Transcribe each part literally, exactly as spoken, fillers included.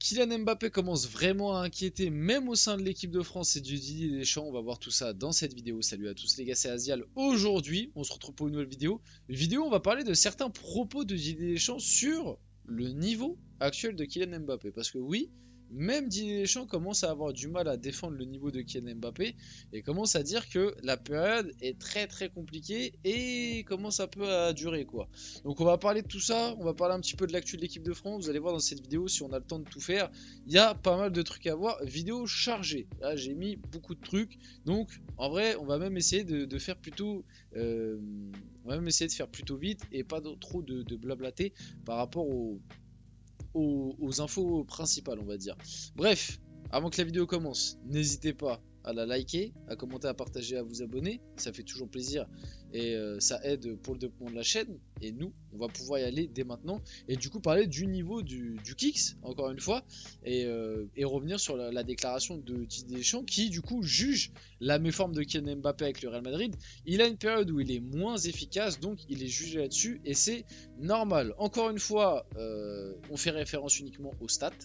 Kylian Mbappé commence vraiment à inquiéter même au sein de l'équipe de France et du Didier Deschamps. On va voir tout ça dans cette vidéo. Salut à tous les gars, c'est Azial. Aujourd'hui, on se retrouve pour une nouvelle vidéo. Vidéo, on va parler de certains propos de Didier Deschamps sur le niveau actuel de Kylian Mbappé. Parce que oui, même Didier Deschamps commence à avoir du mal à défendre le niveau de Kylian Mbappé et commence à dire que la période est très très compliquée et commence un peu à durer quoi. Donc on va parler de tout ça, on va parler un petit peu de l'actu de l'équipe de France. Vous allez voir dans cette vidéo, si on a le temps de tout faire, il y a pas mal de trucs à voir. Vidéo chargée, là j'ai mis beaucoup de trucs, donc en vrai on va même essayer de, de faire plutôt euh, on va même essayer de faire plutôt vite et pas de, trop de, de blablater par rapport au Aux, aux infos principales, on va dire. Bref, avant que la vidéo commence, n'hésitez pas à la liker, à commenter, à partager, à vous abonner. Ça fait toujours plaisir et euh, ça aide pour le développement de la chaîne. Et nous, on va pouvoir y aller dès maintenant. Et du coup, parler du niveau du, du Kicks, encore une fois, et, euh, et revenir sur la, la déclaration de Didier Deschamps qui, du coup, juge la méforme de Kylian Mbappé avec le Real Madrid. Il a une période où il est moins efficace, donc il est jugé là-dessus et c'est normal. Encore une fois, euh, on fait référence uniquement aux stats.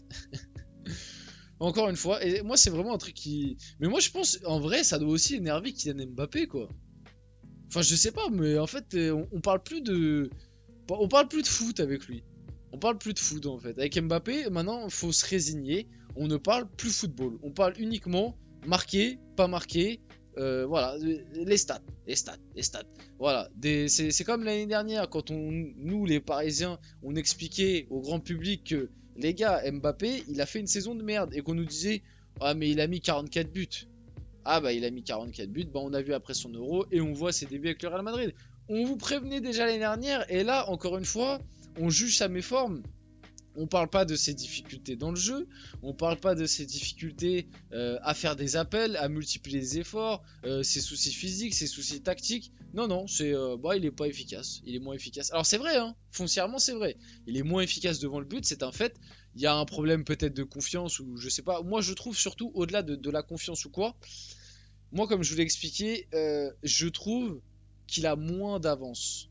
Encore une fois, et moi c'est vraiment un truc qui... Mais moi je pense, en vrai, ça doit aussi énerver Kylian Mbappé, quoi. Enfin, je sais pas, mais en fait, on, on parle plus de... On parle plus de foot avec lui. On parle plus de foot, en fait. Avec Mbappé, maintenant, il faut se résigner. On ne parle plus football. On parle uniquement marqué, pas marqué. Euh, voilà, les stats, les stats, les stats. Voilà, c'est comme l'année dernière, quand on, nous, les Parisiens, on expliquait au grand public que les gars, Mbappé, il a fait une saison de merde et qu'on nous disait ah mais il a mis quarante-quatre buts. Ah bah il a mis quarante-quatre buts, bah on a vu après son euro et on voit ses débuts avec le Real Madrid. On vous prévenait déjà l'année dernière et là encore une fois, on juge sa méforme. On parle pas de ses difficultés dans le jeu, on parle pas de ses difficultés euh, à faire des appels, à multiplier les efforts, euh, ses soucis physiques, ses soucis tactiques. Non, non, c'est euh, bah il est pas efficace, il est moins efficace. Alors c'est vrai, hein, foncièrement c'est vrai, il est moins efficace devant le but, c'est un fait. Il y a un problème peut-être de confiance ou je sais pas. Moi je trouve surtout au-delà de, de la confiance ou quoi. Moi comme je vous l'ai expliqué, euh, je trouve qu'il a moins d'avance.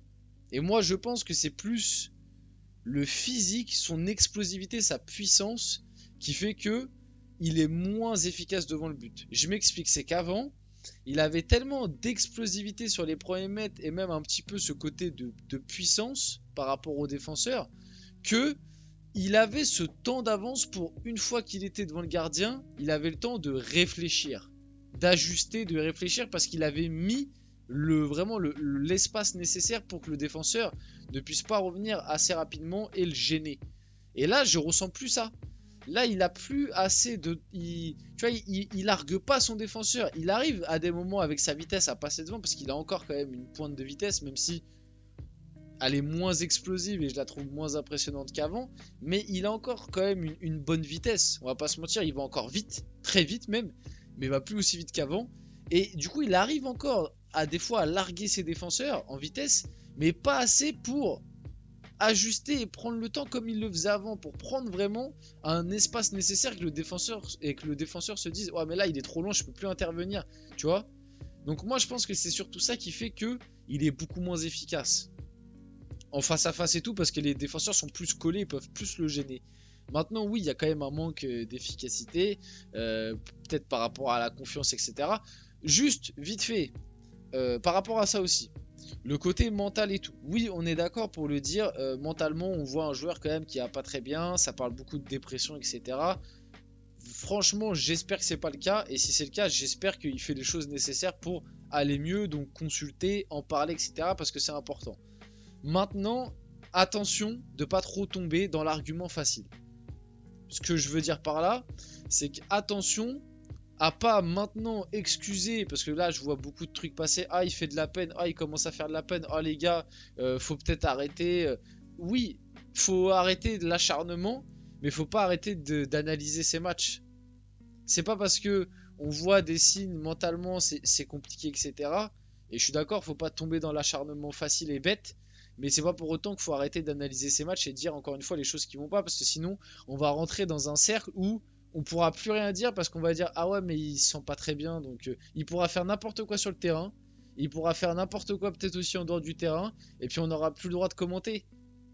Et moi je pense que c'est plus le physique, son explosivité, sa puissance qui fait que il est moins efficace devant le but. Je m'explique, c'est qu'avant, il avait tellement d'explosivité sur les premiers mètres et même un petit peu ce côté de, de puissance par rapport aux défenseurs que il avait ce temps d'avance pour une fois qu'il était devant le gardien, il avait le temps de réfléchir, d'ajuster, de réfléchir parce qu'il avait mis le, vraiment l'espace le, nécessaire pour que le défenseur ne puisse pas revenir assez rapidement et le gêner. Et là, je ressens plus ça. Là, il a plus assez de... Il, tu vois, il, il largue pas son défenseur. Il arrive à des moments avec sa vitesse à passer devant parce qu'il a encore quand même une pointe de vitesse, même si elle est moins explosive et je la trouve moins impressionnante qu'avant. Mais il a encore quand même une, une bonne vitesse. On va pas se mentir, il va encore vite, très vite même, mais il va plus aussi vite qu'avant. Et du coup, il arrive encore à des fois à larguer ses défenseurs en vitesse, mais pas assez pour ajuster et prendre le temps comme il le faisait avant, pour prendre vraiment un espace nécessaire que le défenseur et que le défenseur se dise ouais mais là il est trop long, je peux plus intervenir, tu vois. Donc moi je pense que c'est surtout ça qui fait que il est beaucoup moins efficace en face à face et tout, parce que les défenseurs sont plus collés, ils peuvent plus le gêner. Maintenant oui, il y a quand même un manque d'efficacité, euh, peut-être par rapport à la confiance, etc. Juste vite fait, euh, par rapport à ça aussi, le côté mental et tout. Oui, on est d'accord pour le dire, euh, mentalement, on voit un joueur quand même qui a pas très bien, ça parle beaucoup de dépression, et cetera. Franchement, j'espère que c'est pas le cas, et si c'est le cas, j'espère qu'il fait les choses nécessaires pour aller mieux, donc consulter, en parler, et cetera. Parce que c'est important. Maintenant, attention de pas trop tomber dans l'argument facile. Ce que je veux dire par là, c'est qu'attention à pas maintenant excuser, parce que là je vois beaucoup de trucs passer, ah il fait de la peine, ah il commence à faire de la peine, ah les gars, euh, faut peut-être arrêter. Oui, faut arrêter de l'acharnement, mais faut pas arrêter d'analyser ces matchs. C'est pas parce que on voit des signes mentalement c'est compliqué, et cetera. Et je suis d'accord, faut pas tomber dans l'acharnement facile et bête, mais c'est pas pour autant qu'il faut arrêter d'analyser ces matchs et dire encore une fois les choses qui vont pas, parce que sinon on va rentrer dans un cercle où on pourra plus rien dire, parce qu'on va dire ah ouais mais il se sent pas très bien, donc euh, il pourra faire n'importe quoi sur le terrain, il pourra faire n'importe quoi peut-être aussi en dehors du terrain, et puis on n'aura plus le droit de commenter.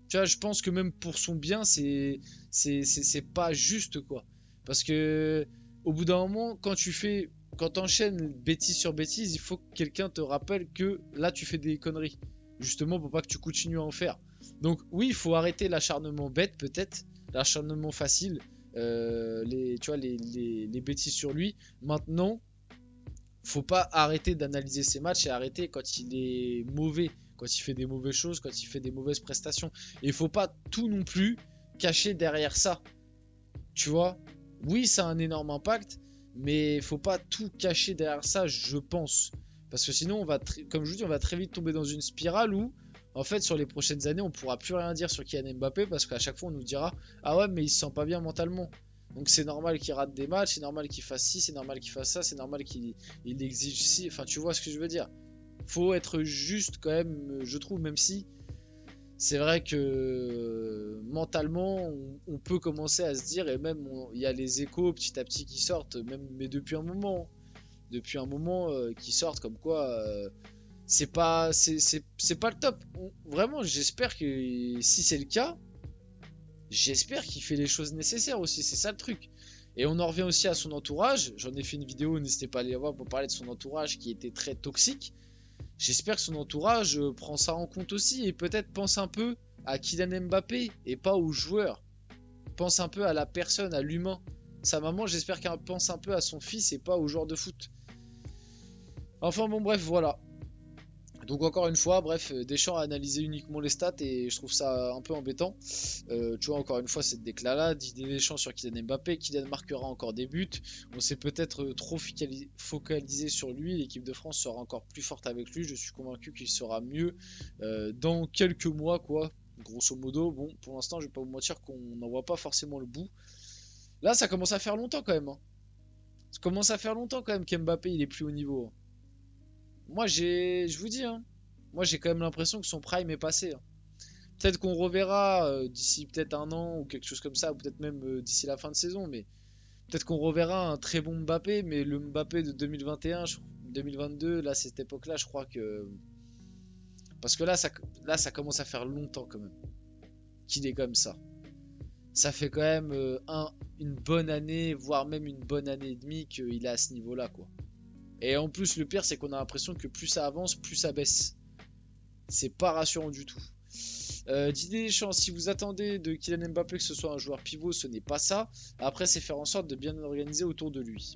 Tu vois, je pense que même pour son bien, c'est c'est c'est c'est pas juste quoi. Parce que au bout d'un moment, quand tu fais, quand t'enchaînes bêtise sur bêtise, il faut que quelqu'un te rappelle que là tu fais des conneries. Justement pour pas que tu continues à en faire. Donc oui, il faut arrêter l'acharnement bête peut-être, l'acharnement facile, euh, les, tu vois, les, les, les bêtises sur lui. Maintenant, faut pas arrêter d'analyser ses matchs et arrêter quand il est mauvais, quand il fait des mauvaises choses, quand il fait des mauvaises prestations. Et il faut pas tout non plus cacher derrière ça. Tu vois, oui, ça a un énorme impact, mais il faut pas tout cacher derrière ça, je pense. Parce que sinon, on va, comme je vous dis, on va très vite tomber dans une spirale où, en fait, sur les prochaines années, on pourra plus rien dire sur Kylian Mbappé parce qu'à chaque fois, on nous dira, ah ouais, mais il se sent pas bien mentalement. Donc c'est normal qu'il rate des matchs, c'est normal qu'il fasse ci, c'est normal qu'il fasse ça, c'est normal qu'il il exige ci. Enfin, tu vois ce que je veux dire. Faut être juste quand même, je trouve, même si c'est vrai que euh, mentalement, on, on peut commencer à se dire, et même il y a les échos petit à petit qui sortent, même mais depuis un moment, depuis un moment euh, qui sortent comme quoi euh, c'est pas c'est c'est- c'est pas le top. On- vraiment, j'espère que si c'est le cas, j'espère qu'il fait les choses nécessaires aussi, c'est ça le truc. Et on en revient aussi à son entourage. J'en ai fait une vidéo, n'hésitez pas à aller voir pour parler de son entourage qui était très toxique. J'espère que son entourage euh, prend ça en compte aussi et peut-être pense un peu à Kylian Mbappé et pas au joueur. Pense un peu à la personne, à l'humain. Sa maman, j'espère qu'elle pense un peu à son fils et pas au joueur de foot. Enfin bon bref, voilà. Donc encore une fois, bref, Deschamps a analysé uniquement les stats et je trouve ça un peu embêtant. Euh, tu vois, encore une fois, cette déclat-là, Didier Deschamps sur Kylian Mbappé, Kylian marquera encore des buts. On s'est peut-être trop focalisé sur lui, l'équipe de France sera encore plus forte avec lui, je suis convaincu qu'il sera mieux euh, dans quelques mois, quoi. Grosso modo, bon, pour l'instant, je vais pas vous mentir qu'on n'en voit pas forcément le bout. Là, ça commence à faire longtemps quand même. Hein. Ça commence à faire longtemps quand même qu'Mbappé, il est plus haut niveau. Hein. Moi, j'ai, je vous dis, hein, moi j'ai quand même l'impression que son prime est passé. Hein. Peut-être qu'on reverra euh, d'ici peut-être un an ou quelque chose comme ça, ou peut-être même euh, d'ici la fin de saison, mais peut-être qu'on reverra un très bon Mbappé, mais le Mbappé de deux mille vingt et un, je- deux mille vingt-deux, là, cette époque-là, je crois que... Parce que là ça, là, ça commence à faire longtemps quand même qu'il est comme ça. Ça fait quand même euh, un, une bonne année, voire même une bonne année et demie qu'il est à ce niveau-là, quoi. Et en plus, le pire, c'est qu'on a l'impression que plus ça avance, plus ça baisse. C'est pas rassurant du tout. Euh, Didier Deschamps, si vous attendez de Kylian Mbappé que ce soit un joueur pivot, ce n'est pas ça. Après, c'est faire en sorte de bien organiser autour de lui.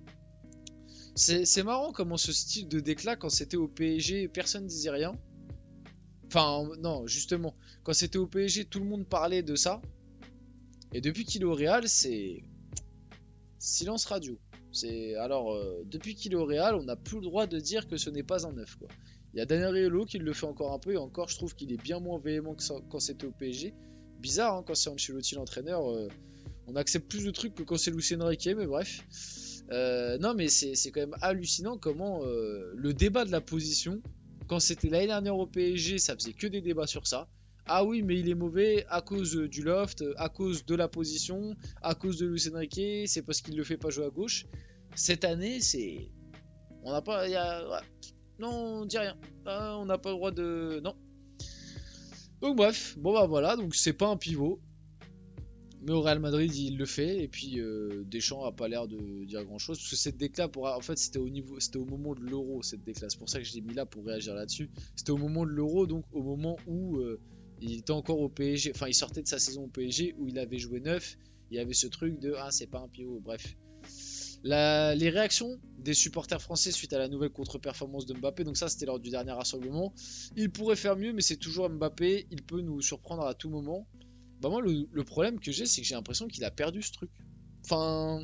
C'est marrant comment ce style de déclat, quand c'était au P S G, personne ne disait rien. Enfin, non, justement, quand c'était au P S G, tout le monde parlait de ça. Et depuis qu'il est au Real, c'est silence radio. C'est alors euh, depuis qu'il est au Real, on n'a plus le droit de dire que ce n'est pas un neuf quoi. Il y a Daniel Riolo qui le fait encore un peu et encore je trouve qu'il est bien moins véhément que ça, quand c'était au P S G. Bizarre hein, quand c'est Ancelotti l'entraîneur, euh, on accepte plus de trucs que quand c'est Luis Enrique, mais bref. Euh, non mais c'est quand même hallucinant comment euh, le débat de la position, quand c'était l'année dernière au P S G, ça faisait que des débats sur ça. Ah oui, mais il est mauvais à cause du loft, à cause de la position, à cause de Luis Enrique, c'est parce qu'il le fait pas jouer à gauche. Cette année, c'est. On n'a pas. Y a... ouais. Non, on dit rien. Ah, on n'a pas le droit de. Non. Donc, bref, bon bah voilà, donc c'est pas un pivot. Mais au Real Madrid, il le fait. Et puis euh, Deschamps a pas l'air de dire grand chose. Parce que cette déclat, pour... en fait, c'était au, niveau... au moment de l'Euro, cette déclat. C'est pour ça que je l'ai mis là pour réagir là-dessus. C'était au moment de l'Euro, donc au moment où. Euh, il était encore au P S G, enfin il sortait de sa saison au P S G où il avait joué neuf, il y avait ce truc de ah c'est pas un pivot, bref. La, les réactions des supporters français suite à la nouvelle contre-performance de Mbappé, donc ça c'était lors du dernier rassemblement, il pourrait faire mieux mais c'est toujours Mbappé, il peut nous surprendre à tout moment. Bah moi le, le problème que j'ai c'est que j'ai l'impression qu'il a perdu ce truc. Enfin,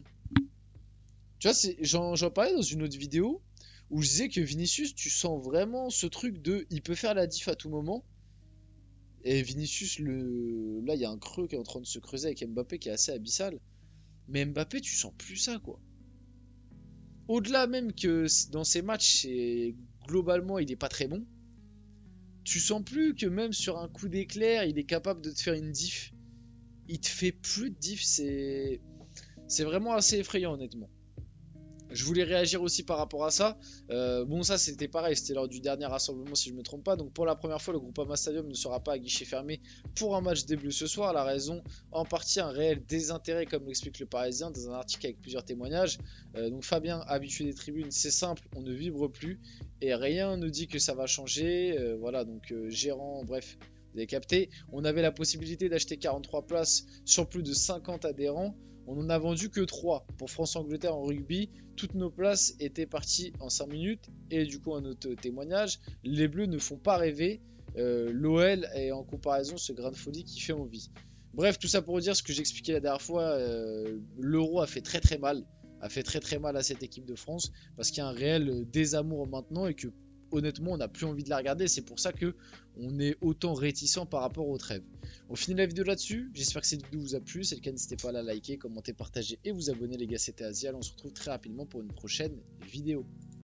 tu vois, j'en parlais dans une autre vidéo où je disais que Vinicius, tu sens vraiment ce truc de il peut faire la diff à tout moment. Et Vinicius, le... là, il y a un creux qui est en train de se creuser avec Mbappé qui est assez abyssal. Mais Mbappé, tu sens plus ça, quoi. Au-delà même que dans ses matchs, globalement, il est pas très bon. Tu sens plus que même sur un coup d'éclair, il est capable de te faire une diff. Il te fait plus de diff, c'est... C'est vraiment assez effrayant, honnêtement. Je voulais réagir aussi par rapport à ça. Euh, bon, ça c'était pareil, c'était lors du dernier rassemblement si je ne me trompe pas. Donc pour la première fois, le Groupama Stadium ne sera pas à guichet fermé pour un match des Bleus ce soir. La raison, en partie, un réel désintérêt, comme l'explique le Parisien dans un article avec plusieurs témoignages. Euh, donc Fabien, habitué des tribunes, c'est simple, on ne vibre plus et rien ne dit que ça va changer. Euh, voilà, donc euh, gérant, bref. Vous avez capté, on avait la possibilité d'acheter quarante-trois places sur plus de cinquante adhérents. On n'en a vendu que trois. Pour France-Angleterre en rugby, toutes nos places étaient parties en cinq minutes. Et du coup, un autre témoignage, les Bleus ne font pas rêver. Euh, L'O L est en comparaison ce grain de folie qui fait envie. Bref, tout ça pour dire ce que j'expliquais la dernière fois, euh, l'Euro a fait très très mal. A fait très très mal à cette équipe de France. Parce qu'il y a un réel désamour maintenant et que honnêtement on n'a plus envie de la regarder. C'est pour ça que on est autant réticent par rapport aux trêves. On finit la vidéo là-dessus. J'espère que cette vidéo vous a plu. Si c'est le cas, n'hésitez pas à la liker, commenter, partager et vous abonner les gars. C'était Azial. On se retrouve très rapidement pour une prochaine vidéo.